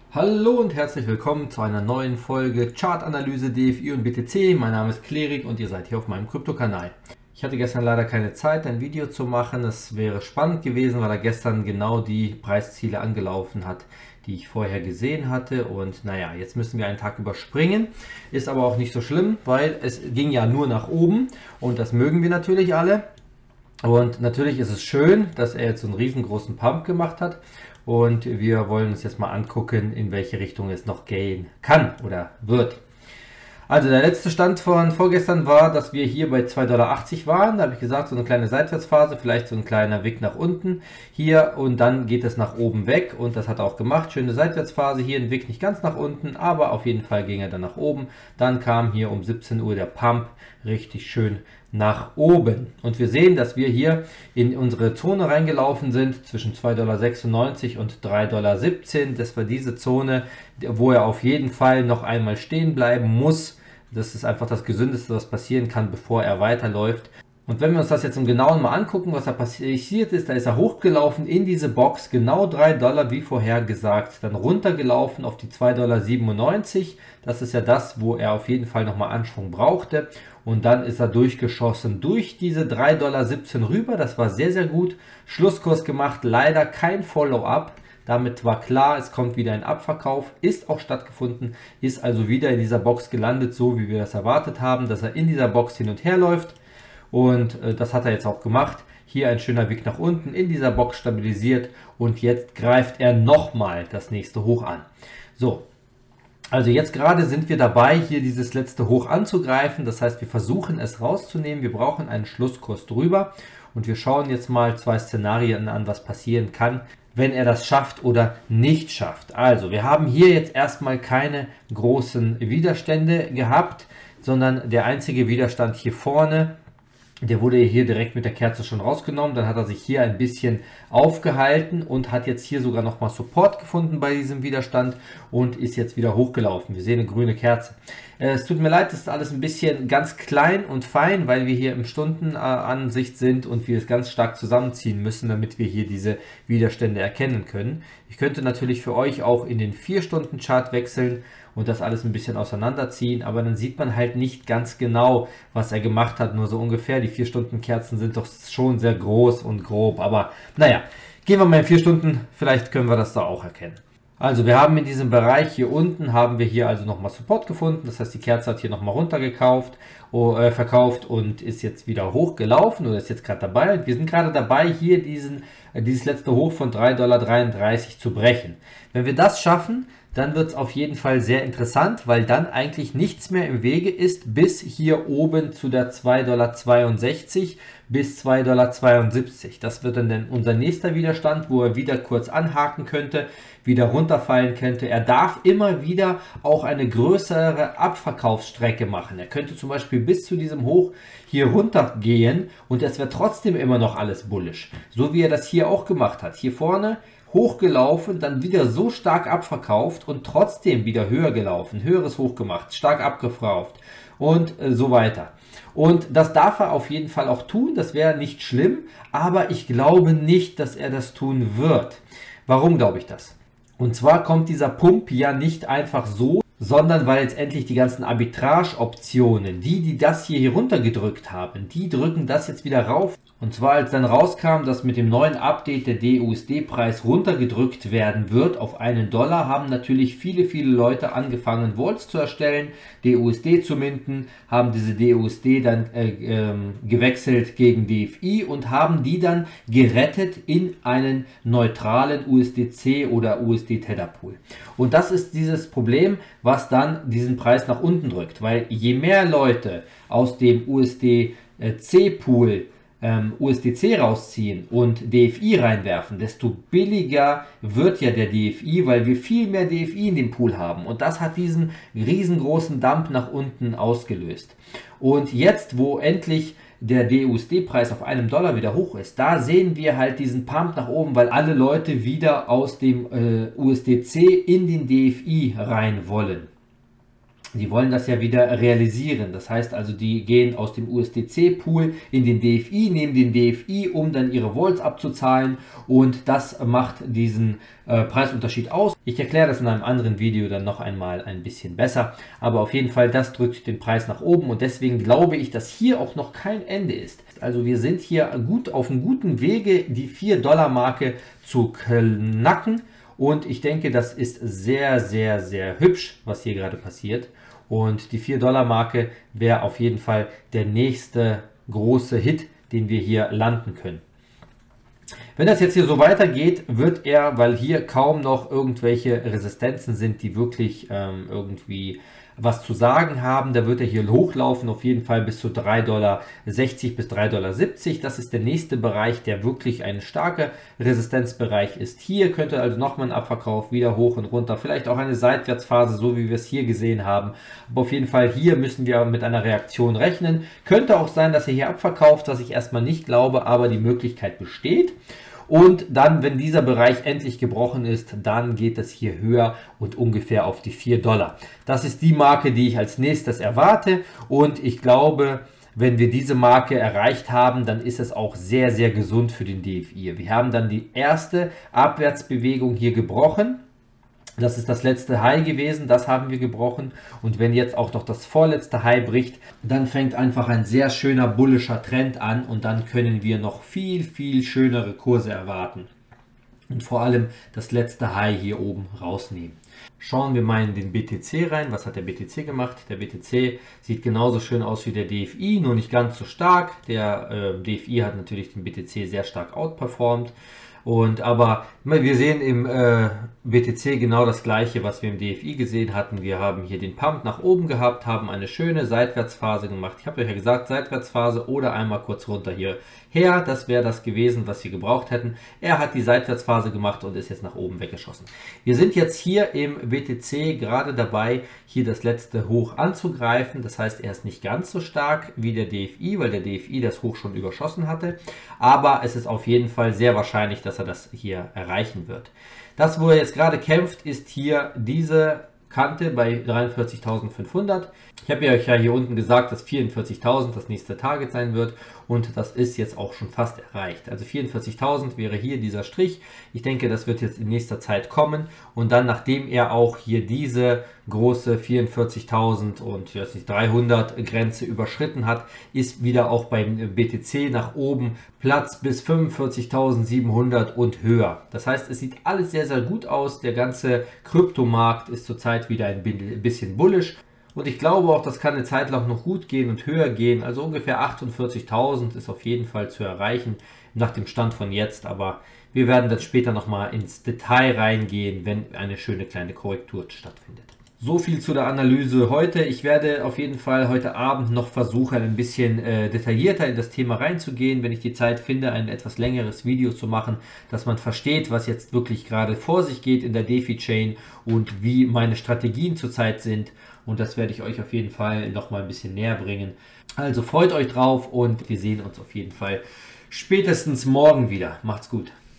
Hallo und herzlich willkommen zu einer neuen Folge Chartanalyse DFI und BTC. Mein Name ist Clerik und ihr seid hier auf meinem Krypto-Kanal. Ich hatte gestern leider keine Zeit, ein Video zu machen. Es wäre spannend gewesen, weil er gestern genau die Preisziele angelaufen hat, die ich vorher gesehen hatte. Und naja, jetzt müssen wir einen Tag überspringen. Ist aber auch nicht so schlimm, weil es ging ja nur nach oben und das mögen wir natürlich alle. Und natürlich ist es schön, dass er jetzt so einen riesengroßen Pump gemacht hat. Und wir wollen uns jetzt mal angucken, in welche Richtung es noch gehen kann oder wird. Also der letzte Stand von vorgestern war, dass wir hier bei 2,80 Dollar waren. Da habe ich gesagt, so eine kleine Seitwärtsphase, vielleicht so ein kleiner Weg nach unten hier und dann geht es nach oben weg und das hat er auch gemacht. Schöne Seitwärtsphase hier, ein Weg nicht ganz nach unten, aber auf jeden Fall ging er dann nach oben. Dann kam hier um 17 Uhr der Pump richtig schön nach oben. Und wir sehen, dass wir hier in unsere Zone reingelaufen sind zwischen 2,96 Dollar und 3,17 Dollar. Das war diese Zone, wo er auf jeden Fall noch einmal stehen bleiben muss. Das ist einfach das Gesündeste, was passieren kann, bevor er weiterläuft. Und wenn wir uns das jetzt im Genauen mal angucken, was da passiert ist, da ist er hochgelaufen in diese Box, genau 3 Dollar wie vorher gesagt, dann runtergelaufen auf die 2,97 Dollar. Das ist ja das, wo er auf jeden Fall nochmal Anschwung brauchte. Und dann ist er durchgeschossen durch diese 3,17 Dollar rüber. Das war sehr, sehr gut. Schlusskurs gemacht, leider kein Follow-up. Damit war klar, es kommt wieder ein Abverkauf, ist auch stattgefunden, ist also wieder in dieser Box gelandet, so wie wir das erwartet haben, dass er in dieser Box hin und her läuft. Und das hat er jetzt auch gemacht. Hier ein schöner Weg nach unten, in dieser Box stabilisiert und jetzt greift er nochmal das nächste Hoch an. So, also jetzt gerade sind wir dabei, hier dieses letzte Hoch anzugreifen. Das heißt, wir versuchen es rauszunehmen. Wir brauchen einen Schlusskurs drüber und wir schauen jetzt mal zwei Szenarien an, was passieren kann, wenn er das schafft oder nicht schafft. Also wir haben hier jetzt erstmal keine großen Widerstände gehabt, sondern der einzige Widerstand hier vorne, der wurde hier direkt mit der Kerze schon rausgenommen. Dann hat er sich hier ein bisschen aufgehalten und hat jetzt hier sogar nochmal Support gefunden bei diesem Widerstand und ist jetzt wieder hochgelaufen. Wir sehen eine grüne Kerze. Es tut mir leid, das ist alles ein bisschen ganz klein und fein, weil wir hier im Stundenansicht sind und wir es ganz stark zusammenziehen müssen, damit wir hier diese Widerstände erkennen können. Ich könnte natürlich für euch auch in den 4-Stunden-Chart wechseln und das alles ein bisschen auseinanderziehen, aber dann sieht man halt nicht ganz genau, was er gemacht hat, nur so ungefähr. Die 4-Stunden-Kerzen sind doch schon sehr groß und grob, aber naja, gehen wir mal in 4 Stunden, vielleicht können wir das da auch erkennen. Also wir haben in diesem Bereich hier unten, haben wir hier also nochmal Support gefunden, das heißt die Kerze hat hier nochmal runtergekauft, verkauft und ist jetzt wieder hochgelaufen oder ist jetzt gerade dabei. Und wir sind gerade dabei, hier dieses letzte Hoch von 3,33 Dollar zu brechen. Wenn wir das schaffen, dann wird es auf jeden Fall sehr interessant, weil dann eigentlich nichts mehr im Wege ist bis hier oben zu der 2,62 Dollar bis 2,72 Dollar. Das wird dann unser nächster Widerstand, wo er wieder kurz anhaken könnte, wieder runterfallen könnte. Er darf immer wieder auch eine größere Abverkaufsstrecke machen. Er könnte zum Beispiel bis zu diesem Hoch hier runter gehen und es wäre trotzdem immer noch alles bullish. So wie er das hier auch gemacht hat. Hier vorne hochgelaufen, dann wieder so stark abverkauft und trotzdem wieder höher gelaufen, höheres Hoch gemacht, stark abgefrauft und so weiter. Und das darf er auf jeden Fall auch tun, das wäre nicht schlimm, aber ich glaube nicht, dass er das tun wird. Warum glaube ich das? Und zwar kommt dieser Pump ja nicht einfach so, sondern weil jetzt endlich die ganzen Arbitrage-Optionen, die das hier runtergedrückt haben, die drücken das jetzt wieder rauf. Und zwar als dann rauskam, dass mit dem neuen Update der DUSD-Preis runtergedrückt werden wird auf $1, haben natürlich viele Leute angefangen, Vaults zu erstellen, DUSD zu minten, haben diese DUSD dann gewechselt gegen DFI und haben die dann gerettet in einen neutralen USDC oder USD-Tether-Pool. Und das ist dieses Problem, was dann diesen Preis nach unten drückt, weil je mehr Leute aus dem USDC-Pool USDC rausziehen und DFI reinwerfen, desto billiger wird ja der DFI, weil wir viel mehr DFI in dem Pool haben. Und das hat diesen riesengroßen Dump nach unten ausgelöst. Und jetzt, wo endlich der DUSD-Preis auf $1 wieder hoch ist, da sehen wir halt diesen Pump nach oben, weil alle Leute wieder aus dem USDC in den DFI rein wollen. Die wollen das ja wieder realisieren. Das heißt also, die gehen aus dem USDC-Pool in den DFI, nehmen den DFI, um dann ihre Volts abzuzahlen, und das macht diesen Preisunterschied aus. Ich erkläre das in einem anderen Video dann noch einmal ein bisschen besser, aber auf jeden Fall, das drückt den Preis nach oben, und deswegen glaube ich, dass hier auch noch kein Ende ist. Also wir sind hier gut auf einem guten Wege, die 4-Dollar-Marke zu knacken. Und ich denke, das ist sehr, sehr, sehr hübsch, was hier gerade passiert. Und die 4-Dollar-Marke wäre auf jeden Fall der nächste große Hit, den wir hier landen können. Wenn das jetzt hier so weitergeht, wird er, weil hier kaum noch irgendwelche Resistenzen sind, die wirklich irgendwie was zu sagen haben, da wird er hier hochlaufen, auf jeden Fall bis zu $3,60 bis $3,70. Das ist der nächste Bereich, der wirklich ein starker Resistenzbereich ist. Hier könnte also nochmal ein Abverkauf, wieder hoch und runter, vielleicht auch eine Seitwärtsphase, so wie wir es hier gesehen haben. Aber auf jeden Fall hier müssen wir mit einer Reaktion rechnen. Könnte auch sein, dass er hier abverkauft, was ich erstmal nicht glaube, aber die Möglichkeit besteht. Und dann, wenn dieser Bereich endlich gebrochen ist, dann geht es hier höher und ungefähr auf die 4 Dollar. Das ist die Marke, die ich als nächstes erwarte, und ich glaube, wenn wir diese Marke erreicht haben, dann ist es auch sehr, sehr gesund für den DFI. Wir haben dann die erste Abwärtsbewegung hier gebrochen. Das ist das letzte High gewesen, das haben wir gebrochen, und wenn jetzt auch noch das vorletzte High bricht, dann fängt einfach ein sehr schöner bullischer Trend an, und dann können wir noch viel, viel schönere Kurse erwarten und vor allem das letzte High hier oben rausnehmen. Schauen wir mal in den BTC rein. Was hat der BTC gemacht? Der BTC sieht genauso schön aus wie der DFI, nur nicht ganz so stark. Der DFI hat natürlich den BTC sehr stark outperformt. Aber wir sehen im BTC genau das gleiche, was wir im DFI gesehen hatten. Wir haben hier den Pump nach oben gehabt, haben eine schöne Seitwärtsphase gemacht. Ich habe euch ja gesagt, Seitwärtsphase oder einmal kurz runter hierher. Das wäre das gewesen, was wir gebraucht hätten. Er hat die Seitwärtsphase gemacht und ist jetzt nach oben weggeschossen. Wir sind jetzt hier im BTC gerade dabei, hier das letzte Hoch anzugreifen. Das heißt, er ist nicht ganz so stark wie der DFI, weil der DFI das Hoch schon überschossen hatte. Aber es ist auf jeden Fall sehr wahrscheinlich, dass er das hier erreichen wird. Das, wo er jetzt gerade kämpft, ist hier diese Kante bei 43.500. Ich habe euch ja hier unten gesagt, dass 44.000 das nächste Target sein wird, und das ist jetzt auch schon fast erreicht. Also 44.000 wäre hier dieser Strich. Ich denke, das wird jetzt in nächster Zeit kommen, und dann, nachdem er auch hier diese große 44.000 und 300 Grenze überschritten hat, ist wieder auch beim BTC nach oben Platz bis 45.700 und höher. Das heißt, es sieht alles sehr, sehr gut aus. Der ganze Kryptomarkt ist zurzeit wieder ein bisschen bullish. Und ich glaube auch, das kann eine Zeit lang noch gut gehen und höher gehen. Also ungefähr 48.000 ist auf jeden Fall zu erreichen nach dem Stand von jetzt. Aber wir werden dann später nochmal ins Detail reingehen, wenn eine schöne kleine Korrektur stattfindet. So viel zu der Analyse heute. Ich werde auf jeden Fall heute Abend noch versuchen, ein bisschen detaillierter in das Thema reinzugehen, wenn ich die Zeit finde, ein etwas längeres Video zu machen, dass man versteht, was jetzt wirklich gerade vor sich geht in der DeFi-Chain und wie meine Strategien zurzeit sind. Und das werde ich euch auf jeden Fall noch mal ein bisschen näher bringen. Also freut euch drauf, und wir sehen uns auf jeden Fall spätestens morgen wieder. Macht's gut.